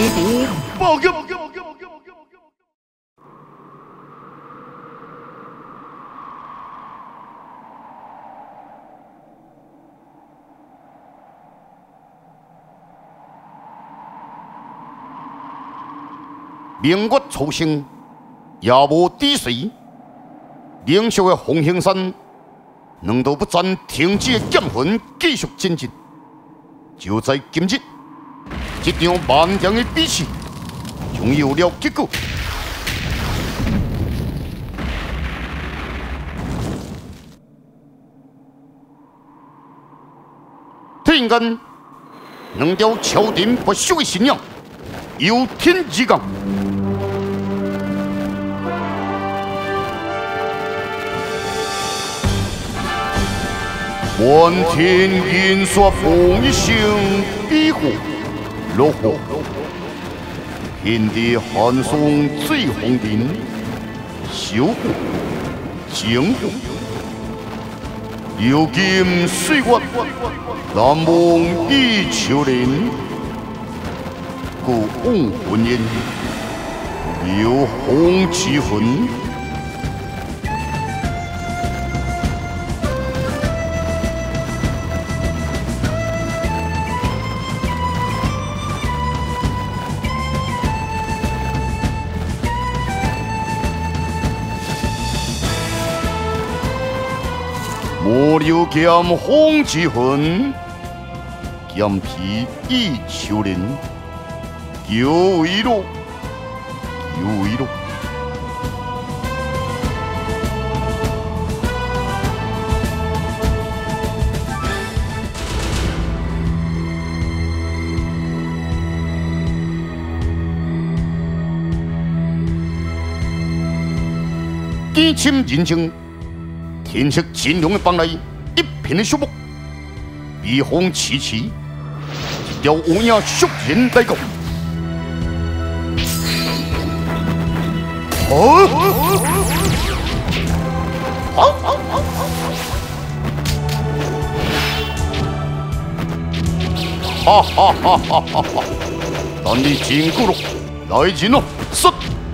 部报告。明月初升，夜幕低垂，冷肃的凤行山，两道不战停止的剑魂继续前进。就在今日，这场漫长的比试终于有了结果。突然间，两条超尘不朽的信仰由天而降。漫天银刷风一声，比火落火，天地寒霜最红林，烧火精火，流金岁月，难忘忆秋年，故往魂烟，流红之魂。魔流剑风之魂，剑皮忆秋年，久违路，久违路。几千人情。天色渐亮的傍来，一片的树木，微风凄凄，一条乌鸦倏然来到。哈哈哈哈哈哈！等你真久了，来人了，杀！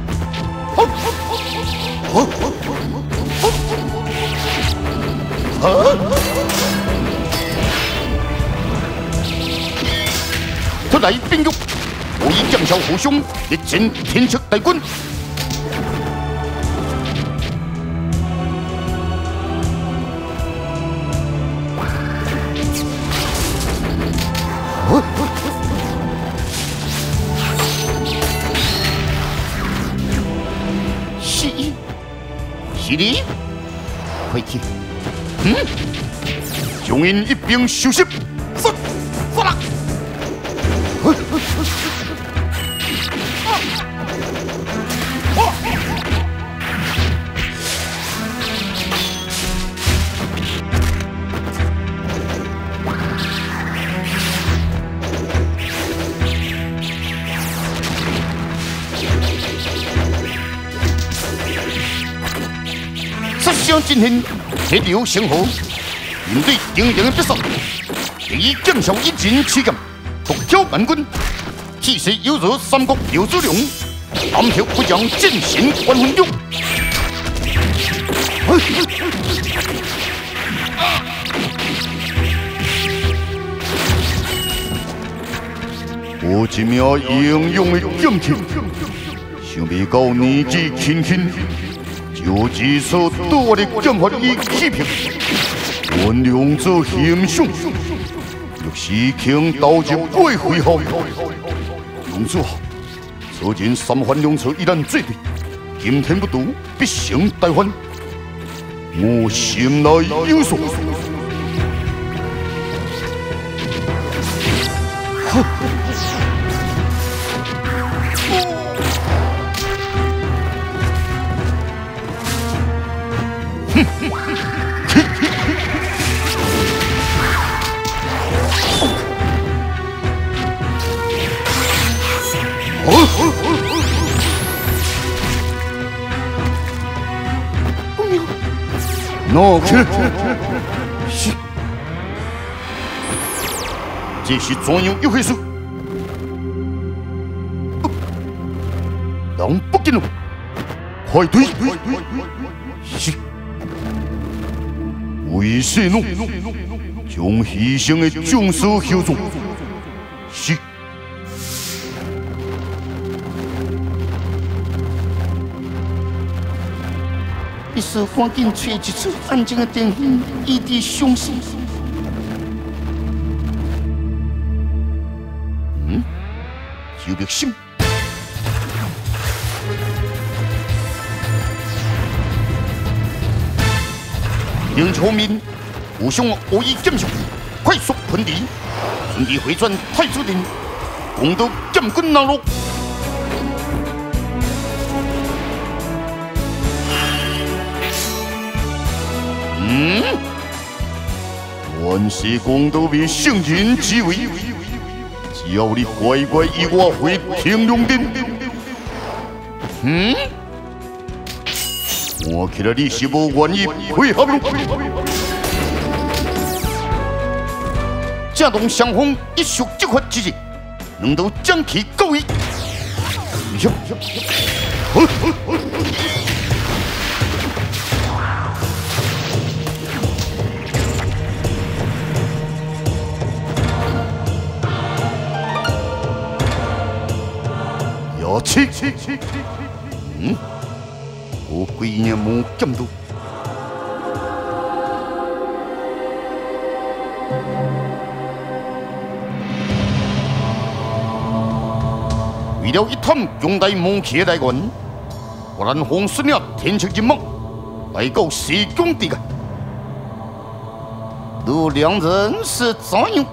出来兵勇，我以将校虎兄力战天策大军。是你，快去！将因一并收拾，杀啦！杀伤进行，铁流成河。面对顶顶的必杀，第一剑鞘一剑起剑，独挑万军，气势犹如三国刘祖良，南条不将剑神万魂勇。有一名英勇的剑客，想未到年纪轻轻，就自所夺我的剑法以欺骗。温良做形象，若是倾刀入鬼回后，公主，此人三番两次一旦罪对，今天不渡，必成大患。我心内有数。闹去！是，这是怎样一回事？ 人不见了，快退！是，为血怒，将牺牲的将士收葬。是。 必须赶紧找一处安静的地方，以地伤心。 就别心。林秋明，武兄武艺剑术，快速喷敌，顺利回转太子殿，攻得剑棍南落。万事公道为圣人之为，只要你乖乖依我回天龙殿。看起来你是无愿意配合了。正当双方一触即发之际，两道将其告位。要去，我几年没见到。为了一探强大武器的来源，我让洪顺了天策之梦来到西宫地界。如两人是怎样？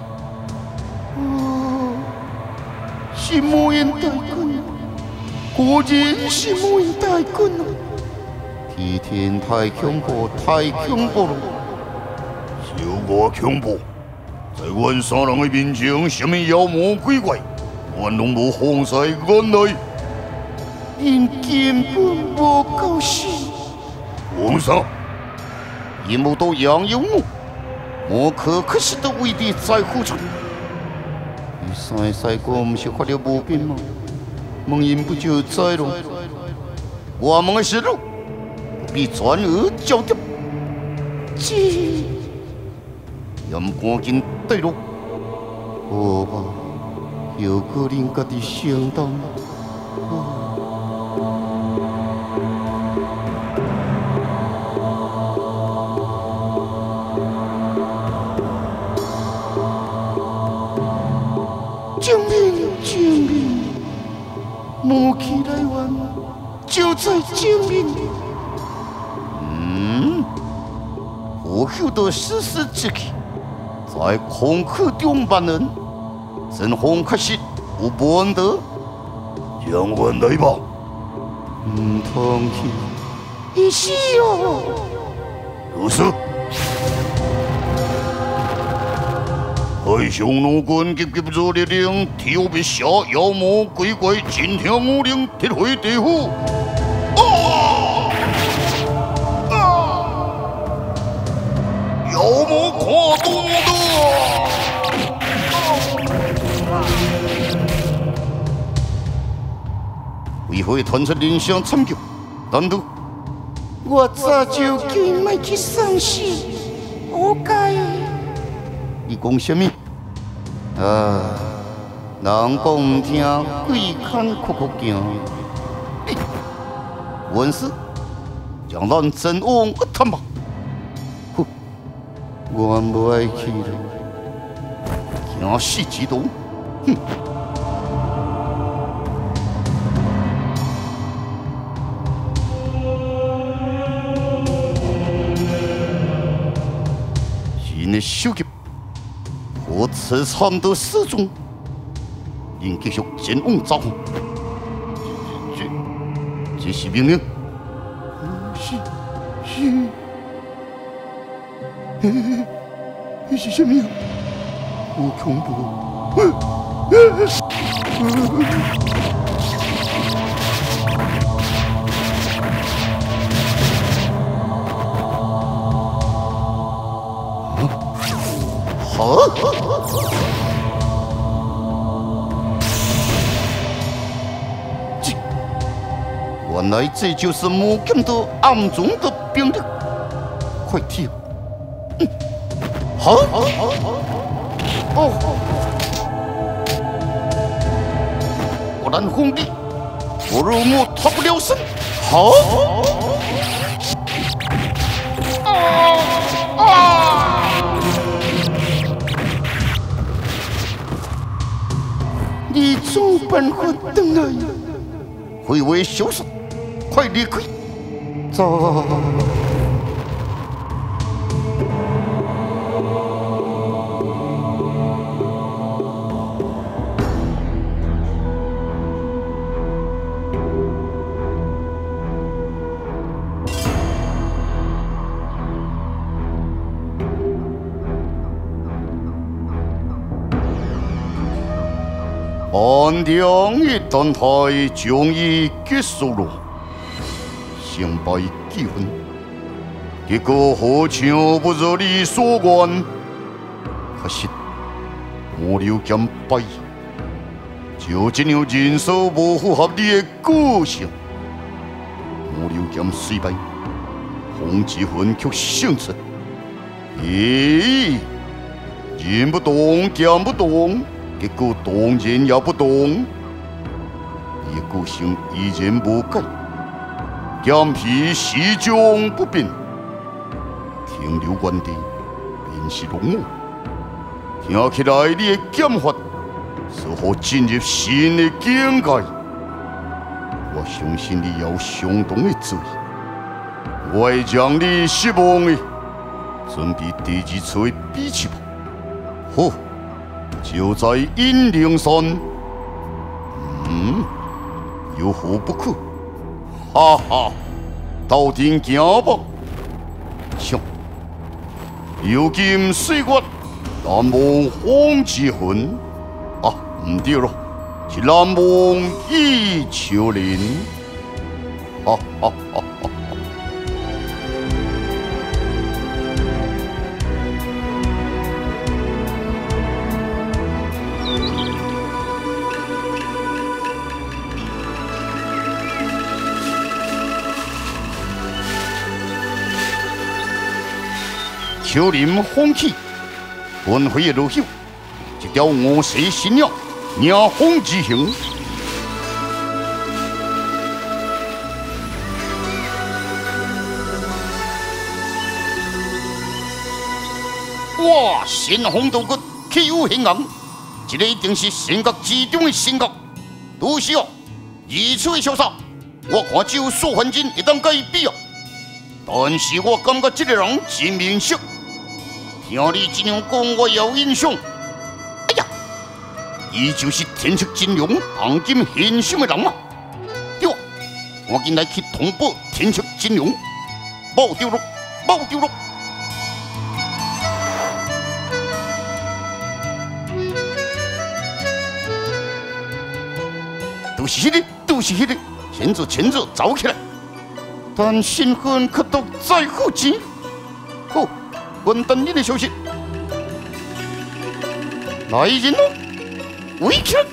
是魔人大quân，果然是魔人大軍啊！天天太恐怖，太恐怖了！小我恐怖，在阮三人的面前，什么妖魔鬼怪，阮拢无放在眼内。因根本无够死。为啥？因为都养有我可是都为你在乎着。你三哥不是发了毛病吗？梦因不就在了？我们的事路比全而交掉。这，也唔赶紧对路。好吧，有个人家己承担。证明，武器来源就在证明。我嗅到丝丝之气，在空气中万人，真风确实有本得。将阮来吧。唔通去，伊是哦。如此。太上老君急急做烈令，挑灭下妖魔鬼怪，尽听我令，铁回地府。妖魔跨东的！为何会团出人相参救？难道我早就叫伊莫去送死，活该！ 你讲什么？人讲唔听，鬼看哭哭惊。文士，将咱真王一探吧。哼，我无爱去了，惊死几多？哼！新的手机。我此参得失踪，应继续前往招呼。这是命令。是，是什么？好恐怖！ 来这就是魔剑的暗中的兵力，快踢！好，哦，果然锋利，福尔摩脱不了身。好，你总办法等来，回为消失，快离开！走。 安定一旦台将已结束了，胜败计分，结果好像不如你所愿。可惜魔流剑败，就这样人数不符合你的个性。魔流剑虽败，洪之魂却胜出。咦，人不动，剑不动。结果当然也不动，伊的个性依然无改，剑皮始终不变，停留原地便是龙武。听起来你的剑法似乎进入新的境界，我相信你有相当的注意，我会让你失望的。准备第二次的比试吧。好。就在阴灵山，有何不可？哈哈，斗阵行吧！像有金水月，南无风之魂啊，唔对咯，是南无倚秋林。哈哈哈哈！秋林风起，魂飞如朽，一条五色新鸟，迎风而行。哇！神风道骨，气宇轩昂，这个一定是神角之中的神角。都是哦，如此的潇洒，我看只有苏焕真会当甲伊比啊。但是我感觉这个人真面熟。听你这样讲，我有印象。哎呀，伊就是天策金龙黄金现身的人嘛。对啊，赶紧来去通报天策金龙，冇丢落，冇丢落。都是迄个，都是迄个，前者走起来。但身份可都在乎钱。好。稳等你的消息。来人喽，围起来！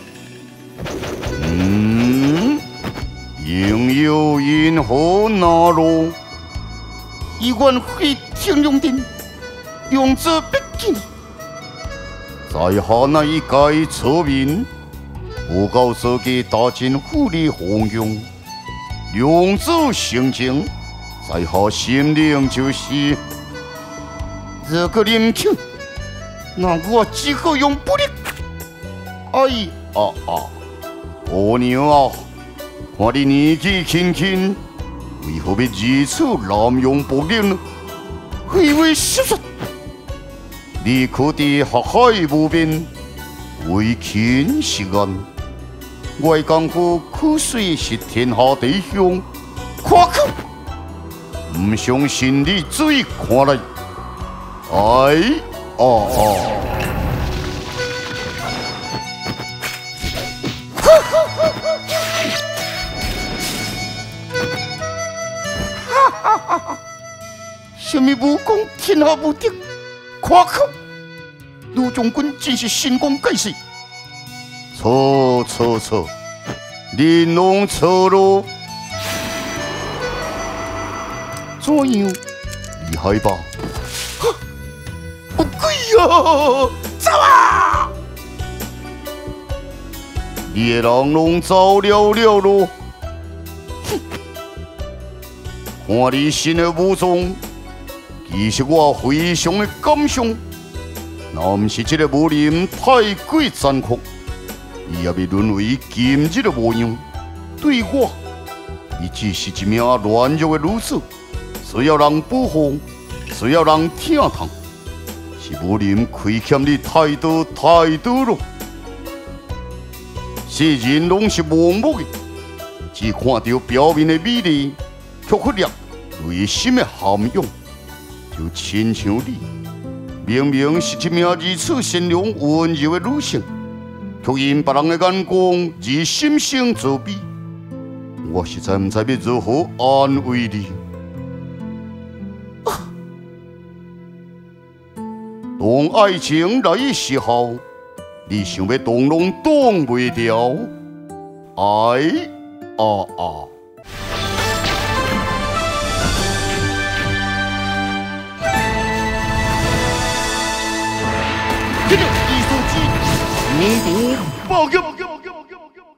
应有因何那路？一万会天用定，用者必见。在下那一介村民，不告自己大进府里弘扬，用者行情，在下心灵就是。这个林庆，那我只好用武力。哎姑娘啊，看你年纪轻轻，为何要如此滥用武力呢？非为实说，你可伫学海无边，为亲是岸。我功夫可虽是天下第一，夸口，唔相信你嘴看来。什么武功天下无敌，夸口！陆将军真是神功盖世。错，你弄错了。 怎样？ 厉害吧？ 不贵呀！走啊！ 猎人拢走了了咯。看你新的武装，其实我非常的感伤。若毋是这个武林太过残酷，伊也未沦为今日的模样。对我，伊只是一名软弱的女子，需要人保护，需要人疼痛。是武林亏欠你太多了。世人拢是盲目的，只看到表面的美丽，却忽略内心的涵养。就亲像你，明明是一名如此善良温柔的女性，却因别人的眼光而心生自卑。我实在唔知要如何安慰你。当爱情来的时候，你想要动拢动袂掉，哎啊！这个艺术机，民族暴击！